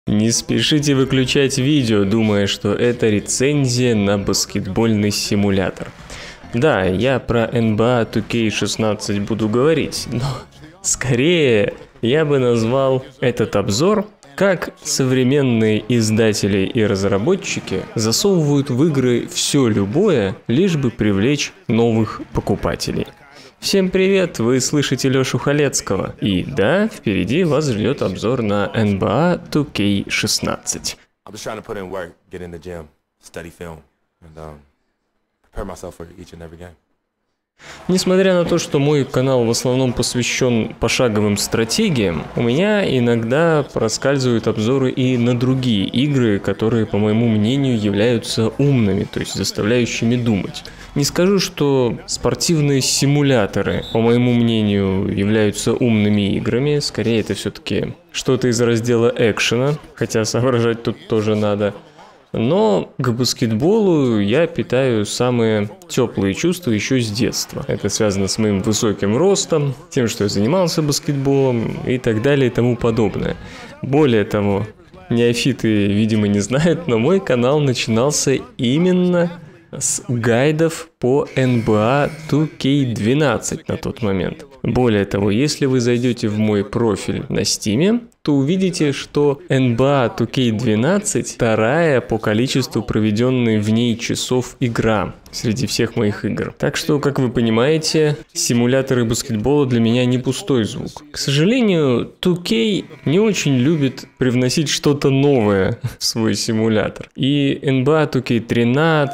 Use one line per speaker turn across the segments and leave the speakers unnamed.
Не спешите выключать видео, думая, что это рецензия на баскетбольный симулятор. Да, я про NBA 2K16 буду говорить, но скорее я бы назвал этот обзор, как современные издатели и разработчики засовывают в игры все любое, лишь бы привлечь новых покупателей. Всем привет, вы слышите Лёшу Халецкого, и да, впереди вас ждет обзор на NBA 2K16. Несмотря на то, что мой канал в основном посвящен пошаговым стратегиям, у меня иногда проскальзывают обзоры и на другие игры, которые, по моему мнению, являются умными, то есть заставляющими думать. Не скажу, что спортивные симуляторы, по моему мнению, являются умными играми, скорее это все-таки что-то из раздела экшена, хотя соображать тут тоже надо. Но к баскетболу я питаю самые теплые чувства еще с детства. Это связано с моим высоким ростом, тем, что я занимался баскетболом и так далее и тому подобное. Более того, неофиты, видимо, не знают, но мой канал начинался именно с гайдов по NBA 2K12 на тот момент. Более того, если вы зайдете в мой профиль на Steam, то увидите, что NBA 2K12 вторая по количеству проведенной в ней часов игра среди всех моих игр. Так что, как вы понимаете, симуляторы баскетбола для меня не пустой звук. К сожалению, 2K не очень любит привносить что-то новое в свой симулятор. И NBA 2K13,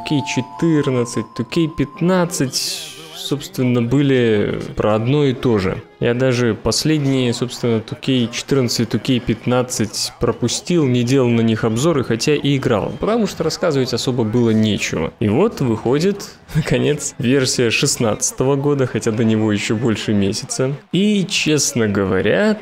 2K14, 2K15... собственно, были про одно и то же. Я даже последние, собственно, 2K14, 2K15 пропустил, не делал на них обзоры, хотя и играл, потому что рассказывать особо было нечего. И вот выходит, наконец, версия 2016 года, хотя до него еще больше месяца. И, честно говоря,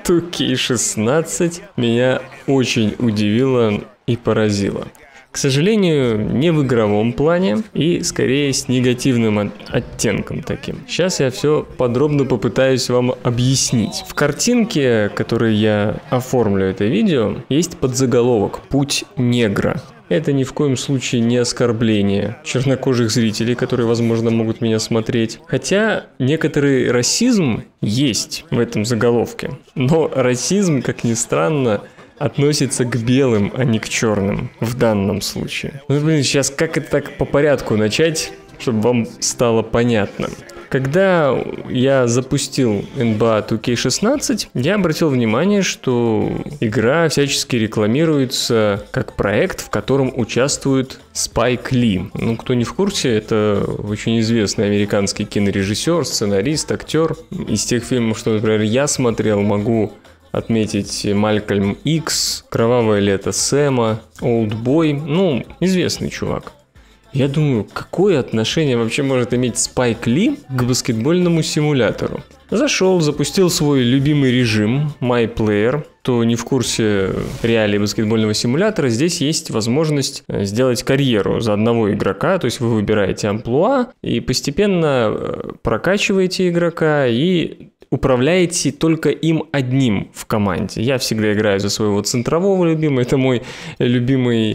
2K16 меня очень удивило и поразило. К сожалению, не в игровом плане и скорее с негативным оттенком таким. Сейчас я все подробно попытаюсь вам объяснить. В картинке, которой я оформлю это видео, есть подзаголовок «Путь негра». Это ни в коем случае не оскорбление чернокожих зрителей, которые, возможно, могут меня смотреть. Хотя некоторый расизм есть в этом заголовке. Но расизм, как ни странно, относится к белым, а не к черным в данном случае. Ну, блин, сейчас как это так по порядку начать, чтобы вам стало понятно. Когда я запустил NBA 2K16, я обратил внимание, что игра всячески рекламируется как проект, в котором участвует Спайк Ли. Ну, кто не в курсе, это очень известный американский кинорежиссер, сценарист, актер. Из тех фильмов, что, например, я смотрел, могу отметить Малькольм Икс, Кровавое лето Сэма, Олдбой, ну, известный чувак. Я думаю, какое отношение вообще может иметь Спайк Ли к баскетбольному симулятору? Зашел, запустил свой любимый режим MyPlayer. Кто не в курсе реалий баскетбольного симулятора, здесь есть возможность сделать карьеру за одного игрока, то есть вы выбираете амплуа и постепенно прокачиваете игрока и управляете только им одним в команде. Я всегда играю за своего центрового любимого. Это мое любимое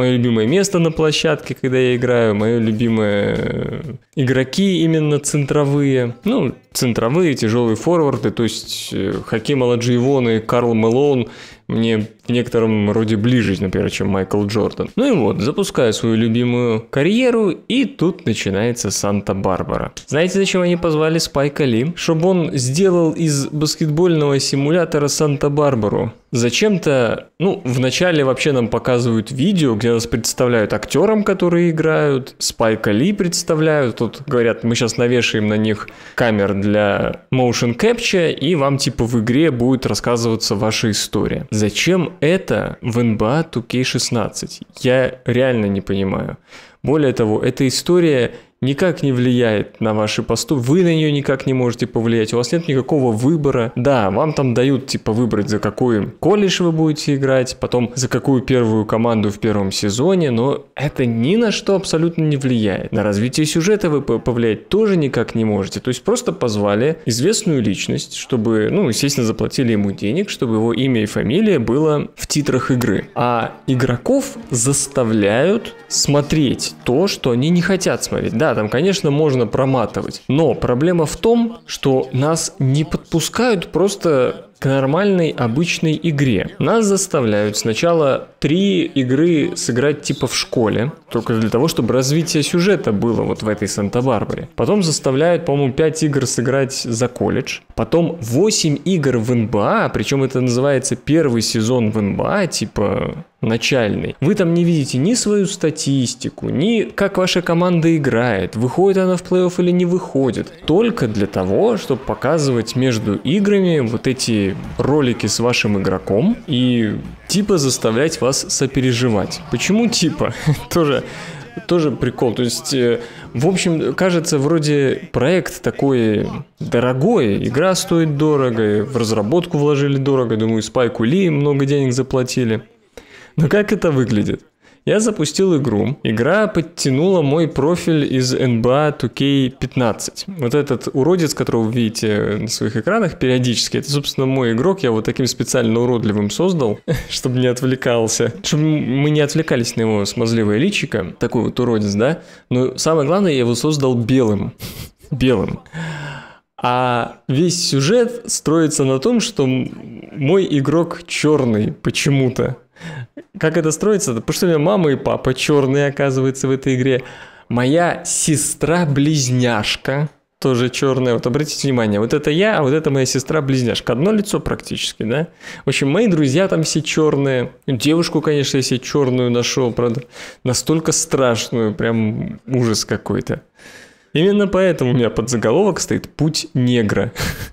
место на площадке, когда я играю. Мое любимое игроки именно центровые. Ну, центровые, тяжелые форварды. То есть Хаким Оладжиевон и Карл Мэлоун мне в некотором роде ближе, например, чем Майкл Джордан. Ну и вот, запускаю свою любимую карьеру, и тут начинается Санта-Барбара. Знаете, зачем они позвали Спайка Ли? Чтобы он сделал из баскетбольного симулятора Санта-Барбару. Зачем-то, вначале вообще нам показывают видео, где нас представляют актерам, которые играют, Спайка Ли представляют. Тут говорят, мы сейчас навешаем на них камер для motion capture, и вам типа в игре будет рассказываться ваша история. Зачем это в NBA 2K16? Я реально не понимаю. Более того, эта история никак не влияет на ваши поступки, вы на нее никак не можете повлиять, у вас нет никакого выбора. Да, вам там дают, типа, выбрать, за какой колледж вы будете играть, потом за какую первую команду в первом сезоне, но это ни на что абсолютно не влияет. На развитие сюжета вы повлиять тоже никак не можете. То есть просто позвали известную личность, чтобы, ну, естественно, заплатили ему денег, чтобы его имя и фамилия было в титрах игры. А игроков заставляют смотреть то, что они не хотят смотреть. Да, там, конечно, можно проматывать, но проблема в том, что нас не подпускают просто к нормальной обычной игре. Нас заставляют сначала 3 игры сыграть типа в школе, только для того, чтобы развитие сюжета было вот в этой Санта-Барбаре. Потом заставляют, по-моему, 5 игр сыграть за колледж. Потом 8 игр в НБА, причем это называется первый сезон в НБА, типа начальный. Вы там не видите ни свою статистику, ни как ваша команда играет, выходит она в плей-офф или не выходит. Только для того, чтобы показывать между играми вот эти ролики с вашим игроком и типа заставлять вас сопереживать. Почему типа? Тоже прикол. То есть, в общем, кажется, вроде проект такой дорогой, игра стоит дорого, в разработку вложили дорого, думаю, Спайку Ли много денег заплатили. Но как это выглядит? Я запустил игру. Игра подтянула мой профиль из NBA 2K15. Вот этот уродец, которого вы видите на своих экранах периодически, это, собственно, мой игрок. Я вот таким специально уродливым создал, чтобы не отвлекался. Чтобы мы не отвлекались на его смазливое личико. Такой вот уродец, да? Но самое главное, я его создал белым. Белым. А весь сюжет строится на том, что мой игрок черный почему-то. Как это строится? Потому что у меня мама и папа черные, оказывается, в этой игре. Моя сестра-близняшка тоже черная. Вот обратите внимание, вот это я, а вот это моя сестра-близняшка. Одно лицо практически, да? В общем, мои друзья там все черные. Девушку, конечно, я себе черную нашел, правда. Настолько страшную, прям ужас какой-то. Именно поэтому у меня подзаголовок стоит «Путь негра».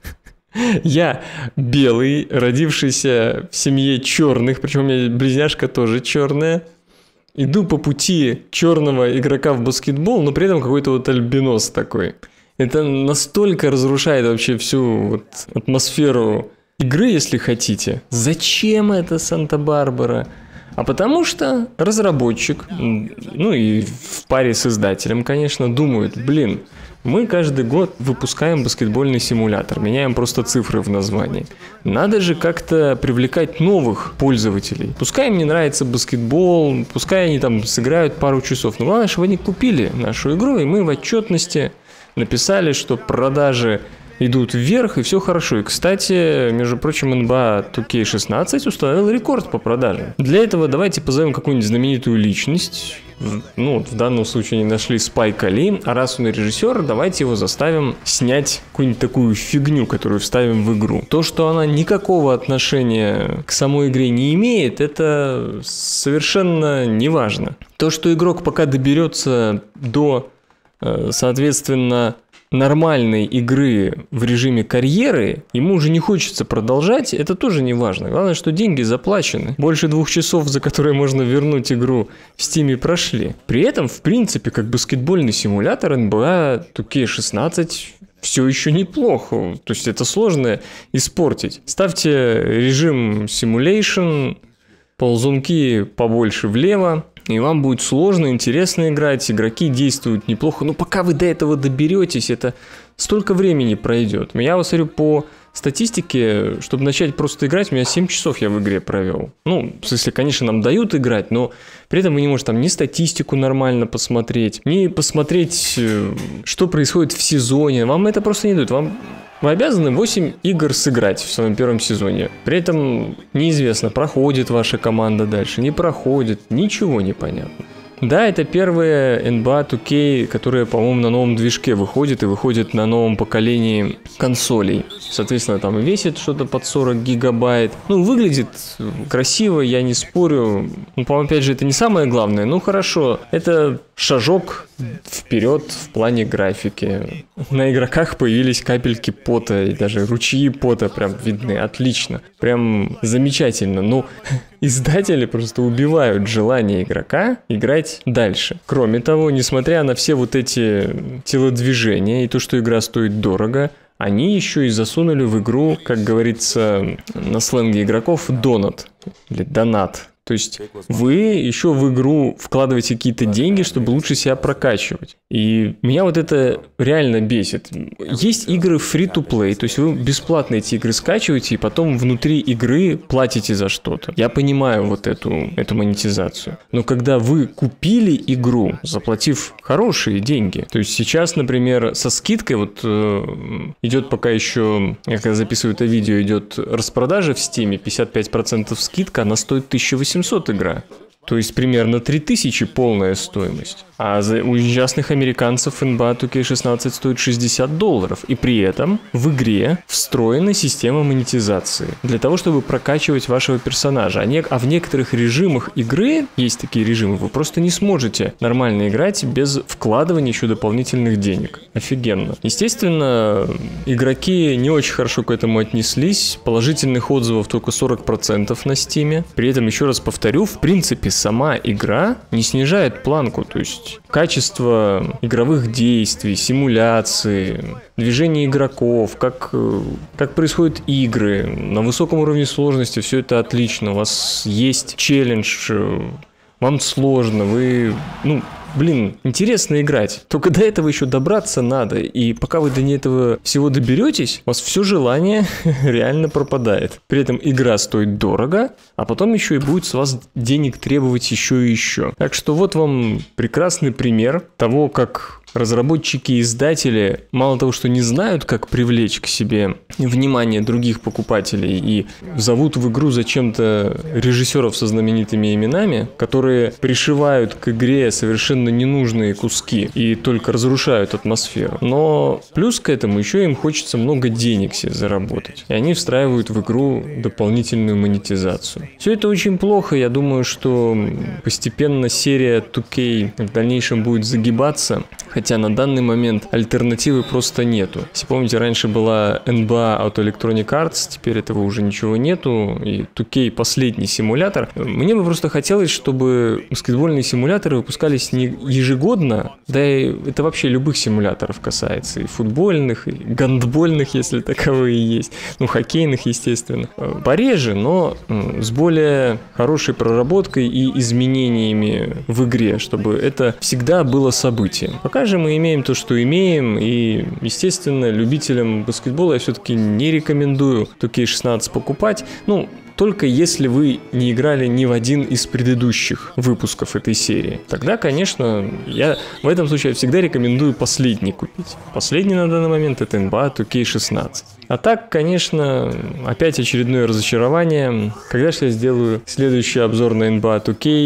Я белый, родившийся в семье черных, причем у меня близняшка тоже черная. Иду по пути черного игрока в баскетбол, но при этом какой-то вот альбинос такой. Это настолько разрушает вообще всю вот атмосферу игры, если хотите. Зачем это Санта-Барбара? А потому что разработчик, ну и в паре с издателем, конечно, думают, блин, мы каждый год выпускаем баскетбольный симулятор, меняем просто цифры в названии. Надо же как-то привлекать новых пользователей. Пускай им не нравится баскетбол, пускай они там сыграют пару часов, но главное, чтобы они купили нашу игру, и мы в отчетности написали, что продажи идут вверх, и все хорошо. И, кстати, между прочим, NBA 2K16 установил рекорд по продажам. Для этого давайте позовем какую-нибудь знаменитую личность. Ну, вот в данном случае они нашли Спайка Ли, а раз он режиссер, давайте его заставим снять какую-нибудь такую фигню, которую вставим в игру. То, что она никакого отношения к самой игре не имеет, это совершенно не важно. То, что игрок пока доберется до, соответственно, нормальной игры в режиме карьеры, ему уже не хочется продолжать, это тоже не важно. Главное, что деньги заплачены. Больше 2 часов, за которые можно вернуть игру, в Steam прошли. При этом, в принципе, как баскетбольный симулятор NBA 2K16 все еще неплохо. То есть это сложно испортить. Ставьте режим Simulation, ползунки побольше влево, и вам будет сложно, интересно играть, игроки действуют неплохо. Но пока вы до этого доберетесь, это столько времени пройдет. Я вот смотрю по статистике, чтобы начать просто играть, у меня 7 часов я в игре провел. Ну, в смысле, конечно, нам дают играть, но при этом вы не можете там ни статистику нормально посмотреть, ни посмотреть, что происходит в сезоне. Вам это просто не дают. Вы обязаны 8 игр сыграть в своем первом сезоне. При этом неизвестно, проходит ваша команда дальше, не проходит, ничего не понятно. Да, это первая NBA 2K, которая, по-моему, на новом движке выходит и выходит на новом поколении консолей. Соответственно, там весит что-то под 40 гигабайт. Ну, выглядит красиво, я не спорю. Ну, по-моему, опять же, это не самое главное. Ну, хорошо, это шажок вперед в плане графики. На игроках появились капельки пота, и даже ручьи пота прям видны, отлично. Прям замечательно. Ну, издатели просто убивают желание игрока играть дальше. Кроме того, несмотря на все вот эти телодвижения и то, что игра стоит дорого, они еще и засунули в игру, как говорится на сленге игроков, донат или донат. То есть вы еще в игру вкладываете какие-то деньги, чтобы лучше себя прокачивать. И меня вот это реально бесит. Есть игры free-to-play, то есть вы бесплатно эти игры скачиваете и потом внутри игры платите за что-то. Я понимаю вот эту монетизацию. Но когда вы купили игру, заплатив хорошие деньги, то есть сейчас, например, со скидкой, вот идет пока еще, я когда записываю это видео, идет распродажа в Steam, 55% скидка, она стоит 1800 игра. То есть примерно 3000 полная стоимость. А у частных американцев NBA 2K16 стоит $60. И при этом в игре встроена система монетизации. Для того, чтобы прокачивать вашего персонажа. А в некоторых режимах игры, есть такие режимы, вы просто не сможете нормально играть без вкладывания еще дополнительных денег. Офигенно. Естественно, игроки не очень хорошо к этому отнеслись. Положительных отзывов только 40% на Steam. При этом, еще раз повторю, в принципе, сама игра не снижает планку. То есть качество игровых действий, симуляции, движение игроков, как происходят игры, на высоком уровне сложности, все это отлично. У вас есть челлендж, вам сложно, интересно играть. Только до этого еще добраться надо. И пока вы до этого всего доберетесь, у вас все желание реально пропадает. При этом игра стоит дорого, а потом еще и будет с вас денег требовать еще и еще. Так что вот вам прекрасный пример того, как разработчики и издатели мало того, что не знают, как привлечь к себе внимание других покупателей и зовут в игру зачем-то режиссеров со знаменитыми именами, которые пришивают к игре совершенно ненужные куски и только разрушают атмосферу. Но плюс к этому еще им хочется много денег себе заработать. И они встраивают в игру дополнительную монетизацию. Все это очень плохо. Я думаю, что постепенно серия 2K в дальнейшем будет загибаться. Хотя на данный момент альтернативы просто нету. Если помните, раньше была NBA от Electronic Arts, теперь этого уже ничего нету. И 2K последний симулятор. Мне бы просто хотелось, чтобы баскетбольные симуляторы выпускались не ежегодно, да и это вообще любых симуляторов касается. И футбольных, и гандбольных, если таковые есть. Ну, хоккейных, естественно. Пореже, но с более хорошей проработкой и изменениями в игре, чтобы это всегда было событием. Пока же мы имеем то, что имеем, и, естественно, любителям баскетбола я все-таки не рекомендую 2K16 покупать. Только если вы не играли ни в один из предыдущих выпусков этой серии. Тогда, конечно, я в этом случае всегда рекомендую последний купить. Последний на данный момент это NBA 2K16. А так, конечно, опять очередное разочарование. Когда же я сделаю следующий обзор на NBA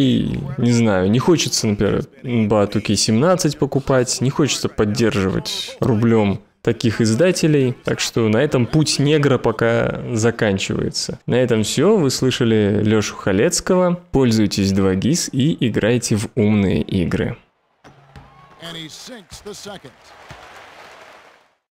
2K, не знаю, не хочется, например, NBA 2K17 покупать, не хочется поддерживать рублем таких издателей. Так что на этом путь негра пока заканчивается. На этом все. Вы слышали Лешу Халецкого. Пользуйтесь 2GIS и играйте в умные игры.